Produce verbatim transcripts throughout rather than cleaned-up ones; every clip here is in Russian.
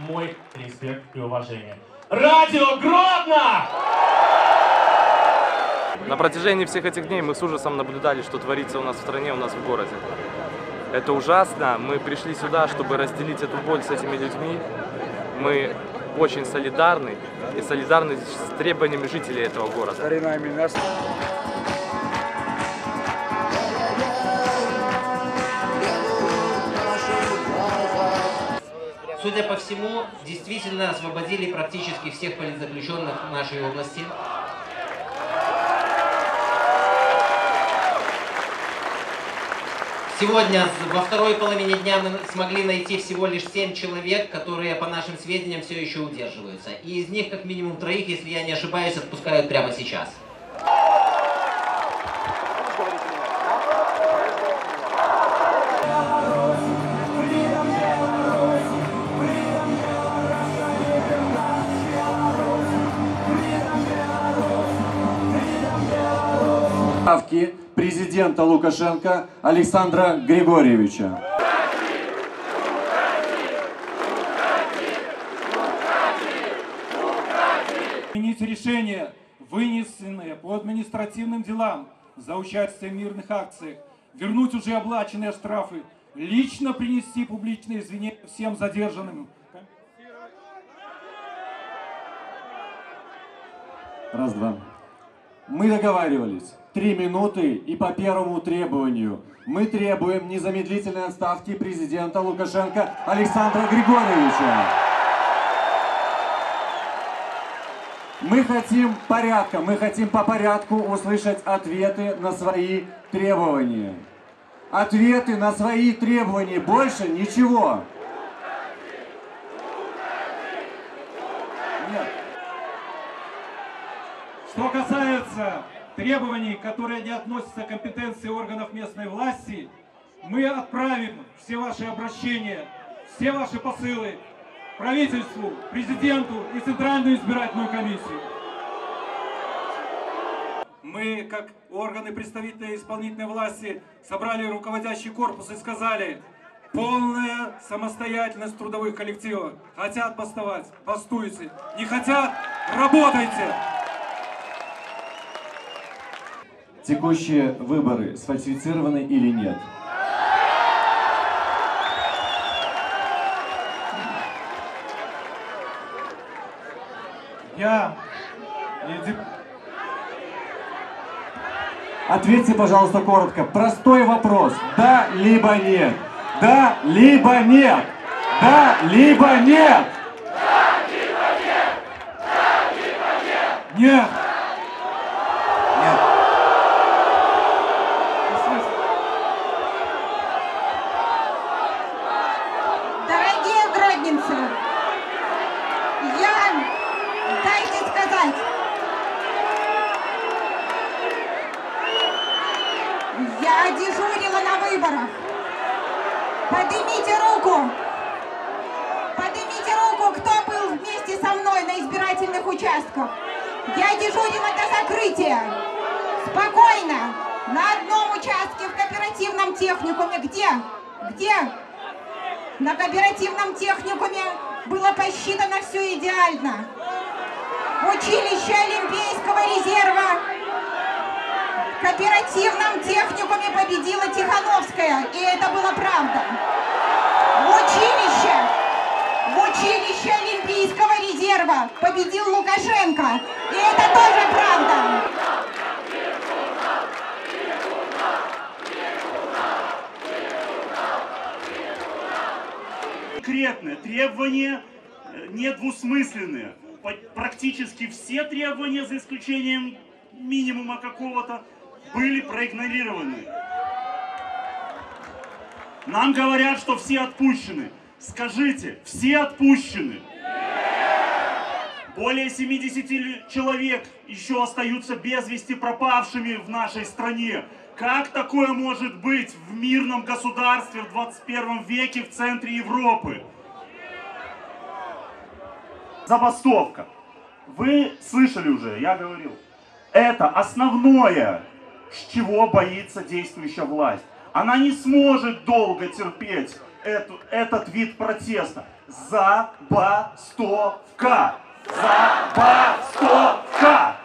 мой респект и уважение. Радио Гродно! На протяжении всех этих дней мы с ужасом наблюдали, что творится у нас в стране, у нас в городе. Это ужасно. Мы пришли сюда, чтобы разделить эту боль с этими людьми. Мы очень солидарны и солидарны с требованиями жителей этого города. Судя по всему, действительно освободили практически всех политзаключенных в нашей области. Сегодня, во второй половине дня, мы смогли найти всего лишь семь человек, которые, по нашим сведениям, все еще удерживаются. И из них, как минимум, троих, если я не ошибаюсь, отпускают прямо сейчас. Президента Лукашенко Александра Григорьевича. Принять решения, вынесенные по административным делам за участие в мирных акциях, вернуть уже оплаченные штрафы, лично принести публичные извинения всем задержанным. Раз-два. Мы договаривались. Три минуты и по первому требованию. Мы требуем незамедлительной отставки президента Лукашенко Александра Григорьевича. Мы хотим порядка, мы хотим по порядку услышать ответы на свои требования. Ответы на свои требования, больше ничего. Нет. Что касается требований, которые не относятся к компетенции органов местной власти, мы отправим все ваши обращения, все ваши посылы правительству, президенту и Центральную избирательную комиссию. Мы, как органы представительной исполнительной власти, собрали руководящий корпус и сказали: полная самостоятельность трудовых коллективов. Хотят бастовать, бастуйте. Не хотят, работайте. Текущие выборы сфальсифицированы или нет? Я... Ответьте, пожалуйста, коротко. Простой вопрос. Да, либо нет. Да, либо нет. Да, либо нет. Да, либо нет. Да, либо нет. Нет. Нет. Дорогие гродненцы, я, дайте сказать, я дежурила на выборах. Поднимите руку. Поднимите руку, кто был вместе со мной на избирательных участках. Я дежурила до закрытия. Спокойно. На одном участке в кооперативном техникуме. Где? Где? На кооперативном техникуме было посчитано все идеально. Училище Олимпийского резерва. В кооперативном техникуме победила Тихановская, и это была правда. В училище, в училище Олимпийского резерва победил Лукашенко, и это тоже правда. Конкретные требования недвусмысленные. Практически все требования, за исключением минимума какого-то, были проигнорированы. Нам говорят, что все отпущены. Скажите, все отпущены? Более семидесяти человек еще остаются без вести пропавшими в нашей стране. Как такое может быть в мирном государстве в двадцать первом веке в центре Европы? Забастовка. Вы слышали уже, я говорил. Это основное, с чего боится действующая власть. Она не сможет долго терпеть эту, этот вид протеста. Забастовка! Забастовка!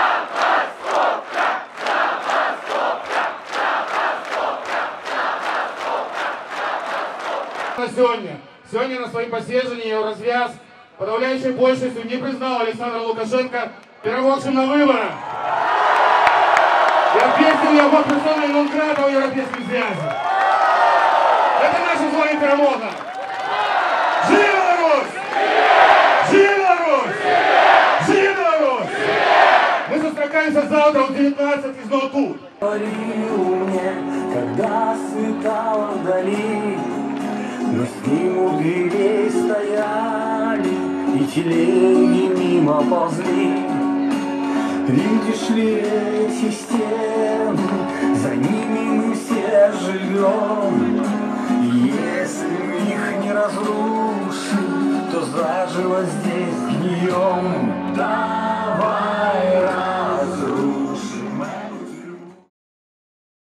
На сегодня. Сегодня на своем посещении Еврозвяз подавляющей большинству не признал Александра Лукашенко переможцем на выборах. И ответил его персоной нон-грата в европейском связи. Это наша с вами перемога. Живи Беларусь! Живи Беларусь! Живи Беларусь! Мы состракаемся завтра в девятнадцать из тут. Говорил мне, когда светало вдали, мы с ним у дверей стояли, и телеги мимо ползли. Видишь ли эти стены, за ними мы все живем. Если мы их не разрушим, то заживо здесь гнием. Да.